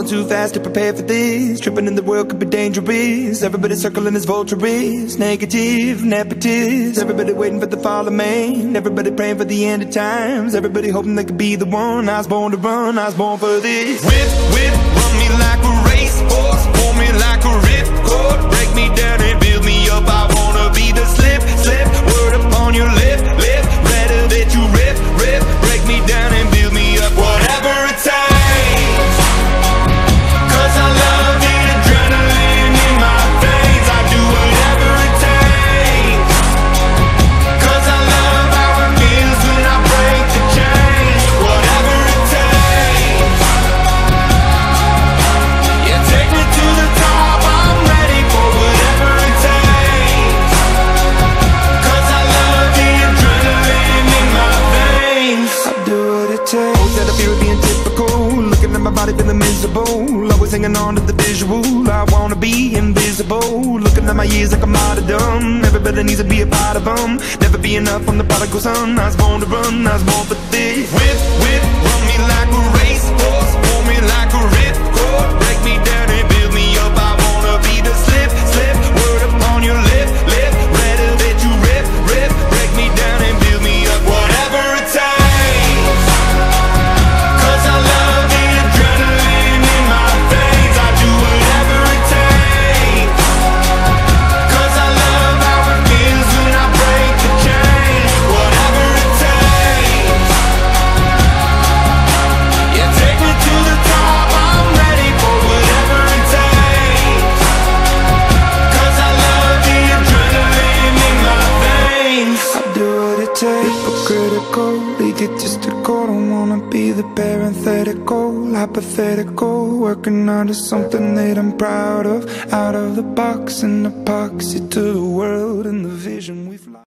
too fast to prepare for this. Tripping in the world could be dangerous. Everybody circling as vultures, negative, nepotist. Everybody waiting for the fall of man. Everybody praying for the end of times. Everybody hoping they could be the one. I was born to run, I was born for this. Whip, run me like a racehorse, pull me like a ripcord, break me down and build me up. I wanna be the slip, word upon your lip, better that you rip, break me down and build me up. Whatever it takes, 'cause I love the adrenaline in my veins. I do whatever it takes, 'cause I love how it feels when I break the chains. Whatever it takes, yeah, take me to the top. I'm ready for whatever it takes, 'cause I love the adrenaline in my veins. I do what it takes. That I feel being typical, looking at my body feeling miserable, always hanging on to the visual. I wanna be invisible, looking at my years like a martyrdom. Everybody needs to be a part of them. Never be enough, I'm the prodigal son. I was born to run, I was born for this. Whip, run me like a racehorse, pull me like a ripcord, break me down and build me up. I wanna be the slip, word upon your lip, better that you rip, break me down and build me up. Whatever it takes, 'cause I love the adrenaline in my veins. I do whatever it takes, 'cause I love how it feels when I break the chains. Whatever it takes, yeah, take me to the top. I'm ready for whatever it takes, 'cause I love the adrenaline in my veins. I do what it takes. Hypocritical, egotistical, don't wanna be the parenthetical, hypothetical, working out of something that I'm proud of, out of the box and epoxy to the world and the vision we fly.